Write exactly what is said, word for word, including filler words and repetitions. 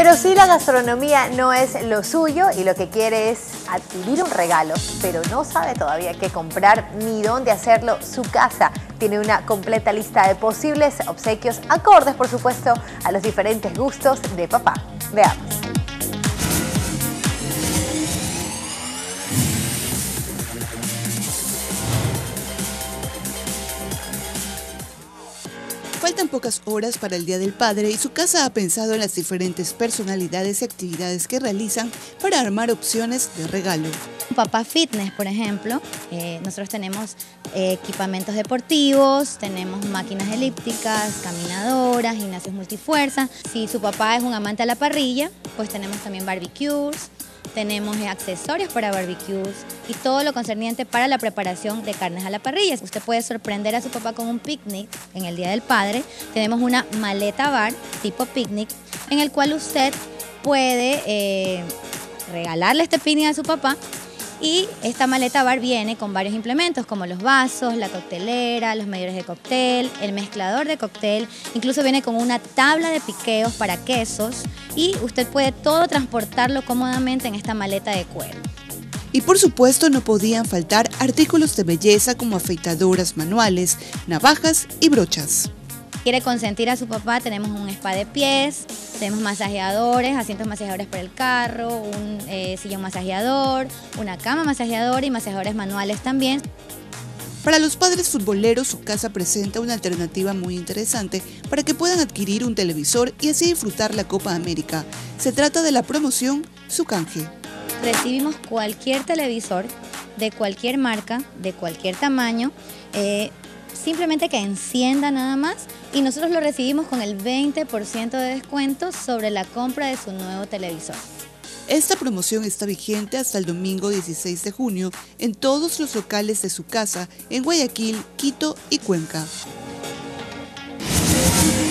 Pero si la gastronomía no es lo suyo y lo que quiere es adquirir un regalo, pero no sabe todavía qué comprar ni dónde hacerlo, su casa tiene una completa lista de posibles obsequios acordes, por supuesto, a los diferentes gustos de papá. Veamos. Faltan pocas horas para el Día del Padre y su casa ha pensado en las diferentes personalidades y actividades que realizan para armar opciones de regalo. Papá Fitness, por ejemplo, eh, nosotros tenemos eh, equipamientos deportivos, tenemos máquinas elípticas, caminadoras, gimnasios multifuerza. Si su papá es un amante a la parrilla, pues tenemos también barbecues. Tenemos accesorios para barbecues y todo lo concerniente para la preparación de carnes a la parrilla. Usted puede sorprender a su papá con un picnic en el Día del Padre. Tenemos una maleta bar tipo picnic en el cual usted puede eh, regalarle este picnic a su papá. Y esta maleta bar viene con varios implementos como los vasos, la coctelera, los medidores de cóctel, el mezclador de cóctel, incluso viene con una tabla de piqueos para quesos y usted puede todo transportarlo cómodamente en esta maleta de cuero. Y por supuesto no podían faltar artículos de belleza como afeitadoras manuales, navajas y brochas. Quiere consentir a su papá, tenemos un spa de pies, tenemos masajeadores, asientos masajeadores para el carro, un eh, sillón masajeador, una cama masajeadora y masajeadores manuales también. Para los padres futboleros, su casa presenta una alternativa muy interesante para que puedan adquirir un televisor y así disfrutar la Copa América. Se trata de la promoción Su Canje. Recibimos cualquier televisor de cualquier marca, de cualquier tamaño, eh, simplemente que encienda nada más y nosotros lo recibimos con el veinte por ciento de descuento sobre la compra de su nuevo televisor. Esta promoción está vigente hasta el domingo dieciséis de junio en todos los locales de su casa en Guayaquil, Quito y Cuenca.